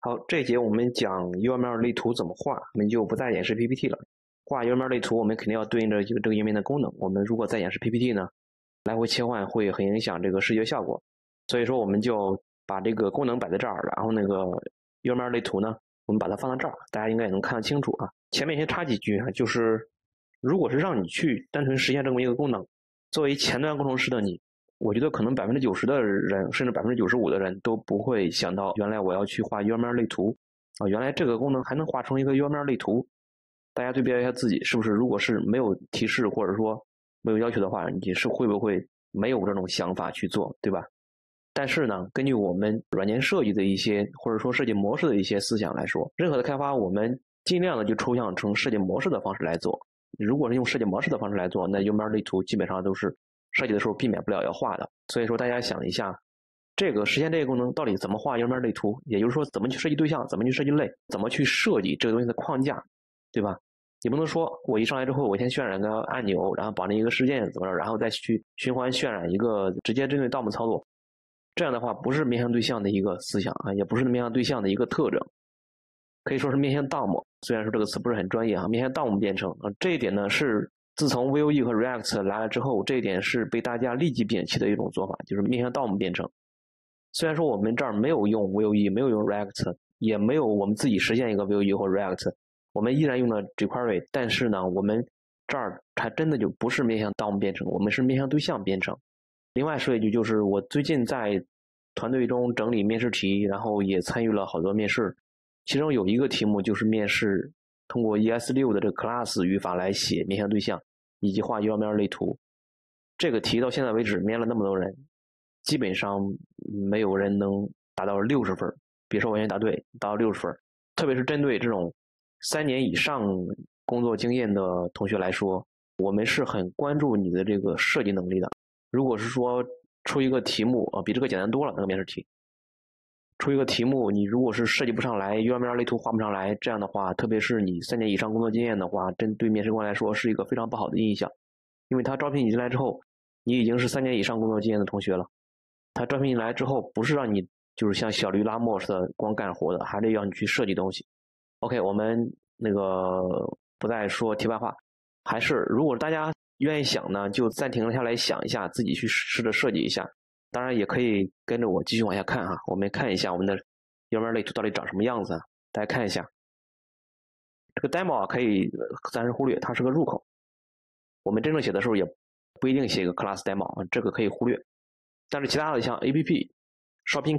好，这一节我们讲 UML 类图怎么画，我们就不再演示 PPT 了。画 UML 类图，我们肯定要对应着这个页面的功能。我们如果再演示 PPT 呢，来回切换会很影响这个视觉效果。所以说，我们就把这个功能摆在这儿，然后那个 UML 类图呢，我们把它放到这儿，大家应该也能看得清楚啊。前面先插几句啊，就是如果是让你去单纯实现这么一个功能，作为前端工程师的你，我觉得可能90%的人，甚至95%的人都不会想到，原来我要去画 UML 类图啊，原来这个功能还能画成一个 UML 类图。大家对标一下自己，是不是？如果是没有提示或者说没有要求的话，你是会不会没有这种想法去做，对吧？但是呢，根据我们软件设计的一些或者说设计模式的一些思想来说，任何的开发我们尽量的就抽象成设计模式的方式来做。如果是用设计模式的方式来做，那 UML 类图基本上都是设计的时候避免不了要画的。所以说大家想一下，这个实现这个功能到底怎么画 UML 类图，也就是说怎么去设计对象，怎么去设计类，怎么去设计这个东西的框架，对吧？你不能说我一上来之后我先渲染个按钮，然后绑定一个事件怎么着，然后再去循环渲染一个直接针对 DOM 操作，这样的话不是面向对象的一个思想啊，也不是面向对象的一个特征，可以说是面向 DOM。虽然说这个词不是很专业啊，面向 DOM 编程啊，这一点呢是自从 Vue 和 React 来了之后，这一点是被大家立即摒弃的一种做法，就是面向 DOM 编程。虽然说我们这儿没有用 Vue， 没有用 React， 也没有我们自己实现一个 Vue 或 React， 我们依然用了 jQuery， 但是呢，我们这儿还真的就不是面向 DOM 编程，我们是面向对象编程。另外说一句，就是我最近在团队中整理面试题，然后也参与了好多面试，其中有一个题目就是面试通过 ES6 的这个 class 语法来写面向对象以及画 UML 类图。这个题到现在为止面了那么多人，基本上没有人能达到60分，别说完全答对，达到60分。特别是针对这种3年以上工作经验的同学来说，我们是很关注你的这个设计能力的。如果是说出一个题目比这个简单多了，那个面试题出一个题目，你如果是设计不上来 UML 类图画不上来，这样的话，特别是你3年以上工作经验的话，针对面试官来说是一个非常不好的印象。因为他招聘你进来之后，你已经是3年以上工作经验的同学了，他招聘你来之后不是让你就是像小驴拉磨似的光干活的，还得要你去设计东西。 OK， 我们那个不再说题外话，还是如果大家愿意想呢，就暂停下来想一下，自己去试着设计一下。当然也可以跟着我继续往下看哈，我们看一下我们的 UML 类图到底长什么样子啊？大家看一下，这个 demo 可以暂时忽略，它是个入口。我们真正写的时候也不一定写一个 class demo， 这个可以忽略。但是其他的像 app、shopping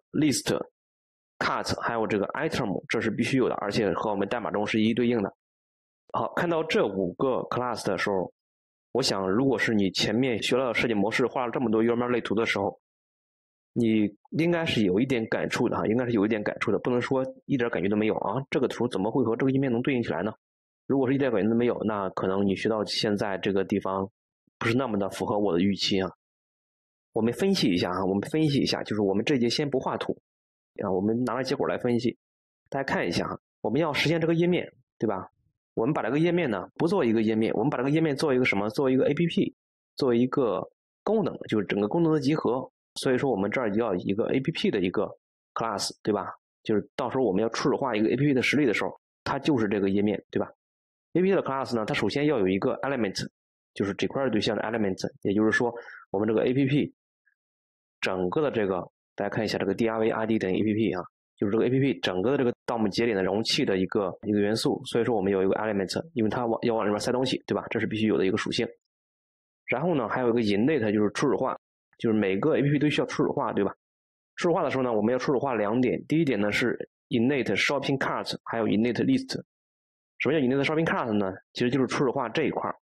cart、list、cut 还有这个 item， 这是必须有的，而且和我们代码中是一一对应的。好，看到这5个 class 的时候，我想如果是你前面学了设计模式，画了这么多 UML 类图的时候，你应该是有一点感触的哈，应该是有一点感触的，不能说一点感觉都没有啊。这个图怎么会和这个页面能对应起来呢？如果是一点感觉都没有，那可能你学到现在这个地方不是那么的符合我的预期啊。我们分析一下啊，就是我们这节先不画图啊，我们拿了结果来分析。大家看一下啊，我们要实现这个页面，对吧？我们把这个页面呢不做一个页面，我们把这个页面做一个什么？做为一个 APP， 作为一个功能，就是整个功能的集合。所以说我们这儿就要一个 APP 的一个 class， 对吧？就是到时候我们要初始化一个 APP 的实例的时候，它就是这个页面，对吧？ APP 的 class 呢，它首先要有一个 element， 就是 jQuery 对象的 element， 也就是说我们这个 APP 整个的这个，大家看一下这个 drv id 等于 APP 啊，就是这个 APP 整个的这个 DOM 节点的容器的一个元素。所以说我们有一个 element， 因为它要往里面塞东西，对吧？这是必须有的一个属性。然后呢，还有一个 init， 就是初始化，就是每个 APP 都需要初始化，对吧？初始化的时候呢，我们要初始化2点。第一点呢是 init shopping cart， 还有 init list。什么叫 init shopping cart 呢？其实就是初始化这一块，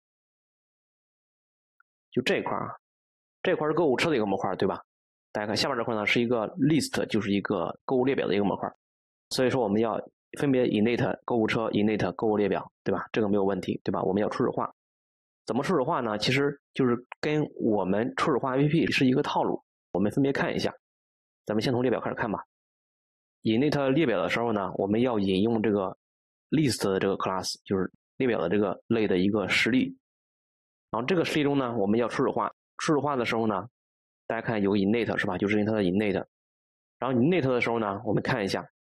就这一块啊，这块是购物车的一个模块，对吧？大家看下面这块呢是一个 list， 就是一个购物列表的一个模块。所以说我们要分别 init 购物车 ，init 购物列表，对吧？这个没有问题，对吧？我们要初始化。怎么初始化呢？其实就是跟我们初始化 APP 是一个套路。我们分别看一下，咱们先从列表开始看吧。init 列表的时候呢，我们要引用这个 list 的这个 class， 就是列表的这个类的一个实例。然后这个实例中呢，我们要初始化。初始化的时候呢，大家看有 init 是吧？就是因为它的 init。然后 init 的时候呢，我们看一下，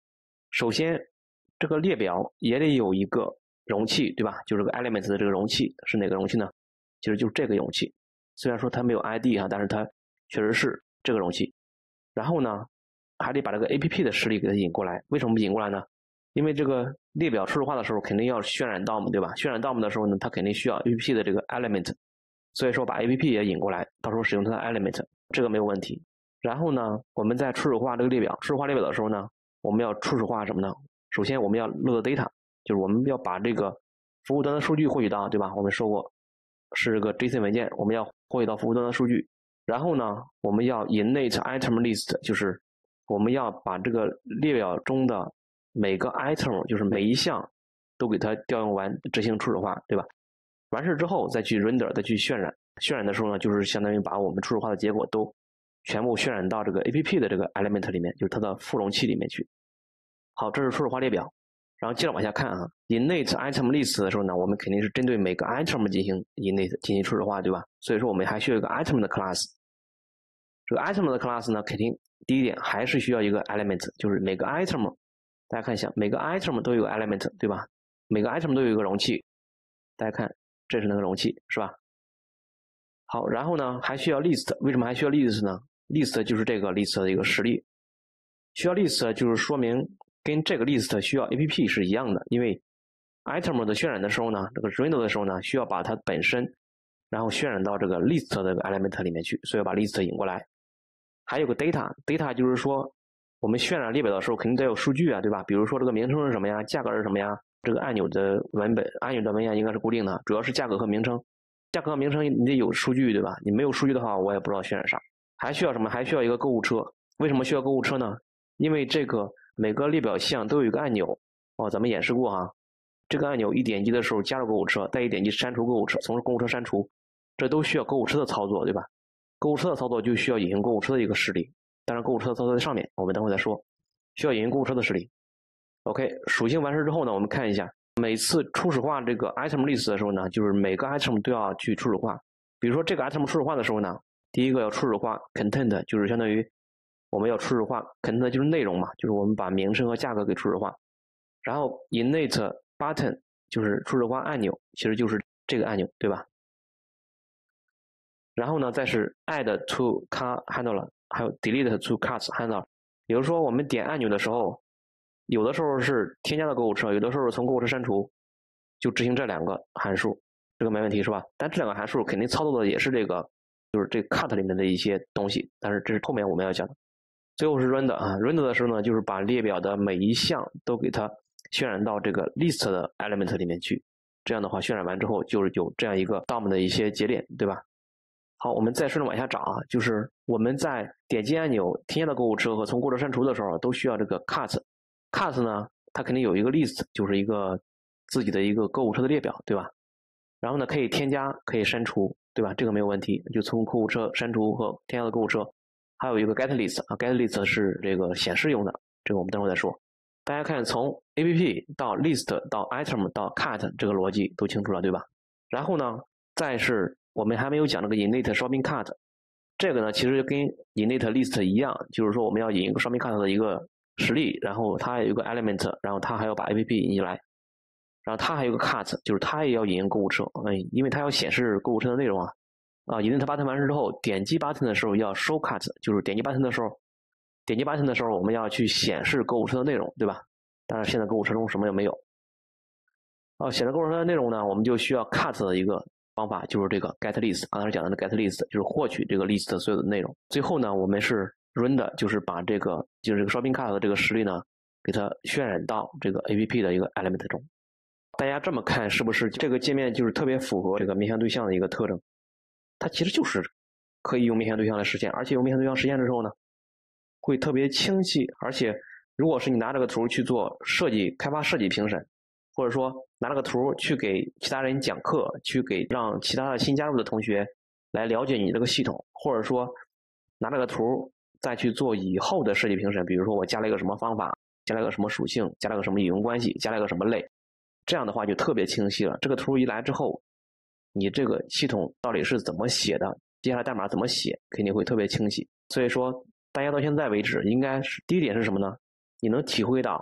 首先这个列表也得有一个容器，对吧？就是个 element 的这个容器是哪个容器呢？其实就是这个容器。虽然说它没有 ID 啊，但是它确实是这个容器。然后呢，还得把这个 APP 的实例给它引过来。为什么不引过来呢？因为这个列表初始化的时候肯定要渲染 DOM， 对吧？渲染 DOM 的时候呢，它肯定需要 APP 的这个 element， 所以说把 APP 也引过来，到时候使用它的 element， 这个没有问题。然后呢，我们在初始化这个列表，初始化列表的时候呢，我们要初始化什么呢？首先我们要 load data， 就是我们要把这个服务端的数据获取到，对吧？我们说过是这个 JSON 文件，我们要获取到服务端的数据。然后呢，我们要 init item list， 就是我们要把这个列表中的每个 item， 就是每一项都给它调用完，执行初始化，对吧？完事之后再去 render， 再去渲染。渲染的时候呢，就是相当于把我们初始化的结果都全部渲染到这个 APP 的这个 element 里面，就是它的副容器里面去。好，这是初始化列表。然后接着往下看啊 ，init item list 的时候呢，我们肯定是针对每个 item 进行 init 进行初始化，对吧？所以说我们还需要一个 item 的 class。这个 item 的 class 呢，肯定第一点还是需要一个 element， 就是每个 item， 大家看一下，每个 item 都有 element， 对吧？每个 item 都有一个容器，大家看，这是那个容器，是吧？好，然后呢，还需要 list， 为什么还需要 list 呢 ？list 就是这个 list 的一个实例，需要 list 就是说明跟这个 list 需要 app 是一样的，因为 item 的渲染的时候呢，这个 render 的时候呢，需要把它本身，然后渲染到这个 list 的这个 element 里面去，所以要把 list 引过来。还有个 data 就是说，我们渲染列表的时候肯定得有数据啊，对吧？比如说这个名称是什么呀，价格是什么呀，这个按钮的文本，按钮的文件应该是固定的，主要是价格和名称。价格和名称你得有数据，对吧？你没有数据的话，我也不知道渲染啥。还需要什么？还需要一个购物车。为什么需要购物车呢？因为这个每个列表项都有一个按钮哦，咱们演示过啊。这个按钮一点击的时候加入购物车，再一点击删除购物车，从购物车删除，这都需要购物车的操作，对吧？购物车的操作就需要引用购物车的一个实例，当然购物车的操作在上面，我们等会再说。需要引用购物车的实例。OK， 属性完事之后呢，我们看一下，每次初始化这个 item list 的时候呢，就是每个 item 都要去初始化。比如说这个 item 初始化的时候呢，第一个要初始化 content， 就是相当于我们要初始化 content 就是内容嘛，就是我们把名称和价格给初始化。然后 init button 就是初始化按钮，其实就是这个按钮，对吧？然后呢，再是 add to cart handler， 还有 delete to cart handler。比如说我们点按钮的时候，有的时候是添加到购物车，有的时候是从购物车删除，就执行这两个函数，这个没问题是吧？但这两个函数肯定操作的也是这个，就是这个 cart 里面的一些东西，但是这是后面我们要讲的。最后是 render 啊 ，render 的时候呢，就是把列表的每一项都给它渲染到这个 list 的 element 里面去。这样的话，渲染完之后就是有这样一个 DOM 的一些节点，对吧？好，我们再顺着往下找啊，就是我们在点击按钮添加到购物车和从购物车删除的时候，都需要这个 cart。cart 呢，它肯定有一个 list， 就是一个自己的一个购物车的列表，对吧？然后呢，可以添加，可以删除，对吧？这个没有问题，就从购物车删除和添加到购物车。还有一个 get list 啊 ，get list 是这个显示用的，这个我们等会再说。大家看，从 app 到 list 到 item 到 cart 这个逻辑都清楚了，对吧？然后呢，再是我们还没有讲这个 init shopping cart， 这个呢其实跟 init list 一样，就是说我们要引一个 shopping cart 的一个实例，然后它有一个 element， 然后它还要把 app 引进来，然后它还有一个 cart， 就是它也要引用购物车，因为它要显示购物车的内容啊。init button 完事之后，点击 button 的时候要 show cart， 就是点击 button 的时候，我们要去显示购物车的内容，对吧？但是现在购物车中什么也没有。显示购物车的内容呢，我们就需要 cart 的一个方法，就是这个 get list， 刚才讲的 get list 就是获取这个 list 所有的内容。最后呢，我们是 render， 就是把这个shopping cart 的这个实例呢，给它渲染到这个 app 的一个 element 中。大家这么看，是不是这个界面就是特别符合这个面向对象的一个特征？它其实就是可以用面向对象来实现，而且用面向对象实现的时候呢，会特别清晰。而且如果是你拿这个图去做开发设计评审，或者说拿这个图去给其他人讲课，去让其他的新加入的同学来了解你这个系统，或者说拿这个图再去做以后的设计评审，比如说我加了一个什么方法，加了一个什么属性，加了个什么引用关系，加了一个什么类，这样的话就特别清晰了。这个图一来之后，你这个系统到底是怎么写的，接下来代码怎么写，肯定会特别清晰。所以说大家到现在为止，应该是第一点是什么呢？你能体会到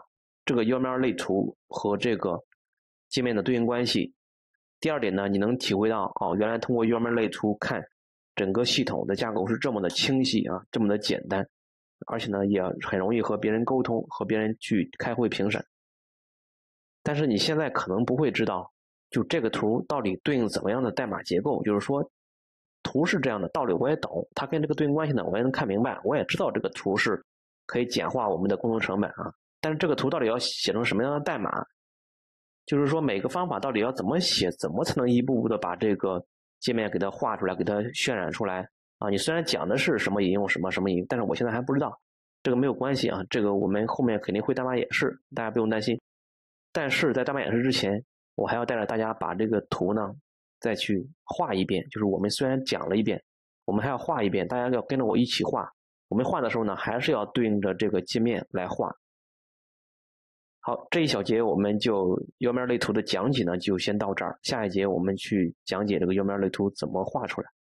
这个 UML 类图和这个界面的对应关系。第二点呢，你能体会到原来通过 UML 类图看整个系统的架构是这么的清晰啊，这么的简单，而且呢也很容易和别人沟通，和别人去开会评审。但是你现在可能不会知道，就这个图到底对应怎么样的代码结构，就是说图是这样的，道理我也懂，它跟这个对应关系呢我也能看明白，我也知道这个图是可以简化我们的工作成本啊。但是这个图到底要写成什么样的代码，就是说每个方法到底要怎么写，怎么才能一步步的把这个界面给它画出来，给它渲染出来啊？你虽然讲的是什么引用什么什么引用，但是我现在还不知道，这个没有关系啊，这个我们后面肯定会代码演示，大家不用担心。但是在代码演示之前，我还要带着大家把这个图呢再去画一遍，就是我们虽然讲了一遍，我们还要画一遍，大家要跟着我一起画。我们画的时候呢，还是要对应着这个界面来画。好，这一小节我们就 UML 类图的讲解呢就先到这儿，下一节我们去讲解这个 UML 类图怎么画出来。